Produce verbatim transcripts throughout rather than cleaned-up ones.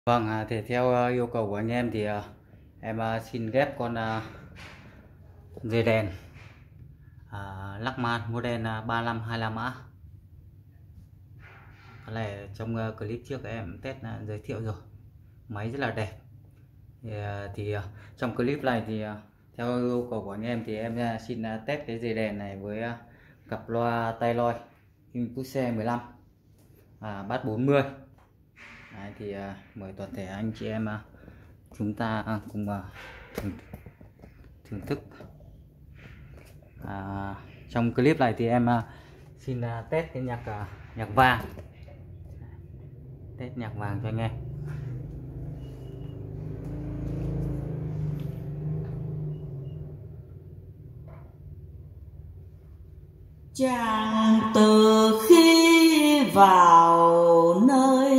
Vâng, à, thì theo à, yêu cầu của anh em thì à, em à, xin ghép con à, dây đèn à, Lachman model à, ba lăm hai lăm A. Cái này trong uh, clip trước em test uh, giới thiệu rồi, máy rất là đẹp. Thì, uh, thì uh, trong clip này thì uh, theo yêu cầu của anh em thì em uh, xin uh, test cái dây đèn này với uh, cặp loa Tailloy Impulse mười lăm à, bass bốn mươi. Đấy, thì uh, mời toàn thể anh chị em uh, chúng ta uh, cùng uh, thưởng, thưởng thức. À, trong clip này thì em uh, xin uh, test cái nhạc uh, nhạc vàng, test nhạc vàng cho anh em. Chàng từ khi vào nơi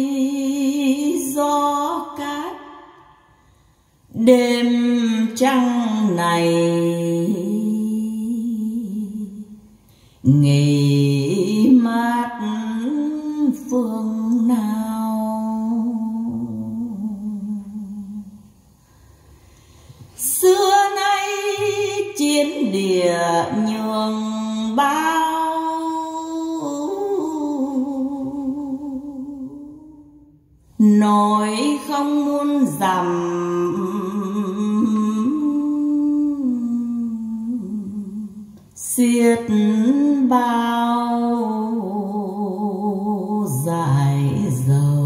gió cát, đêm trăng này nghỉ mát phương nào. Xưa nay chiến địa nhường bao, nỗi không muốn dằm xiết bao dài dầu.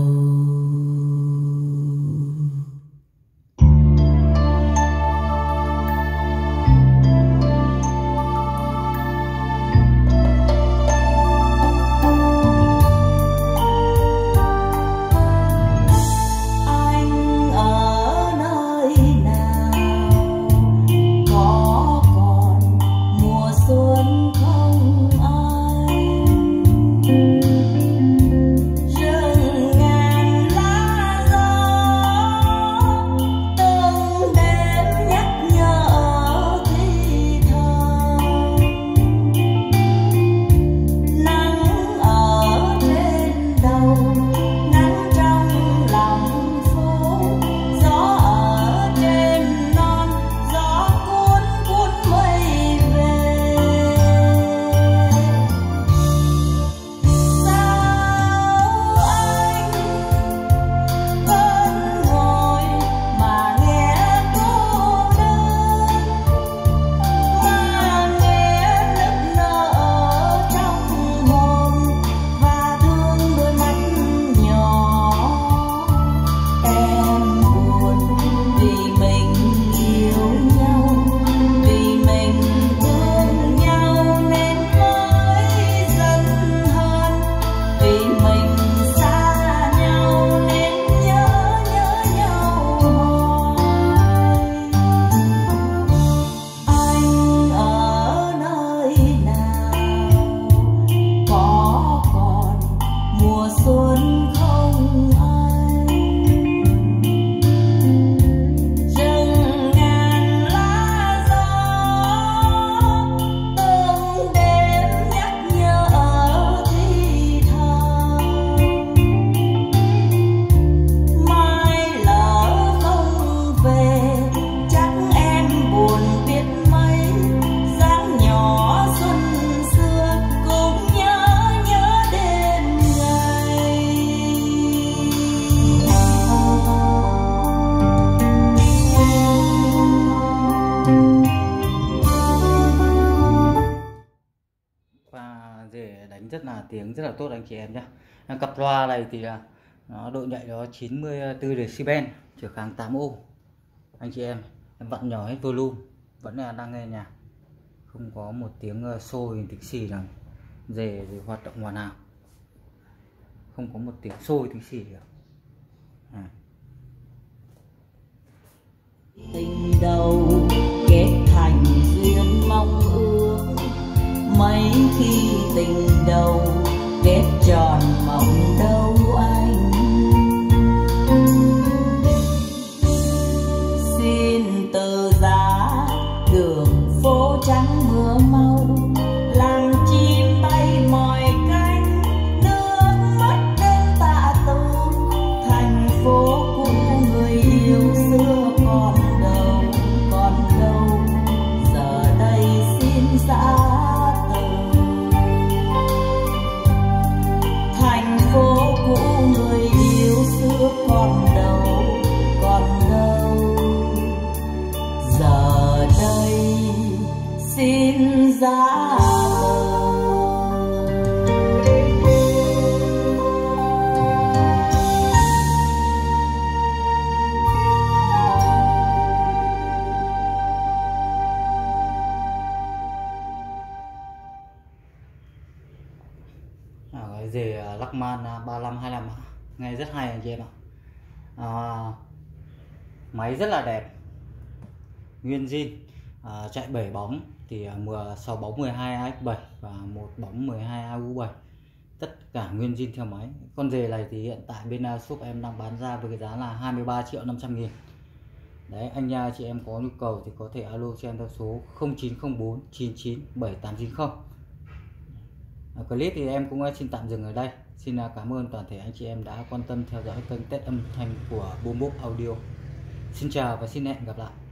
Để đánh rất là tiếng rất là tốt anh chị em nhé. Cặp loa này thì nó độ nhạy nó chín mươi tư decibel, trở kháng tám ohm. Anh chị em em vặn nhỏ hết volume vẫn là đang nghe nhạc, không có một tiếng sôi tiếng xì nào dề để hoạt động hoàn hảo, không có một tiếng sôi tiếng xì được. À. Tình đầu kết thành duyên mong ước, mấy khi tình đầu kết tròn mộng đâu anh. Xin từ giá đường phố trắng mưa mau, làm chim bay mỏi cánh, nước mắt đêm tạ tù yêu xưa còn đâu, còn đâu, giờ đây xin giã từ. Thành phố cũ người yêu xưa còn đâu, còn đâu, giờ đây xin giã cái dề Lachman ba lăm hai lăm nghe rất hay anh chị em ạ. À, máy rất là đẹp, nguyên zin, à, chạy bảy bóng thì sáu bóng mười hai A X bảy và một bóng mười hai A U bảy, tất cả nguyên zin theo máy. Con dề này thì hiện tại bên shop em đang bán ra với cái giá là hai mươi ba triệu năm trăm nghìn. Đấy, anh chị em có nhu cầu thì có thể alo cho em theo số không chín không bốn chín chín bảy tám chín không. Clip thì em cũng xin tạm dừng ở đây. Xin cảm ơn toàn thể anh chị em đã quan tâm theo dõi kênh Test âm thanh của Boom Box Audio. Xin chào và xin hẹn gặp lại.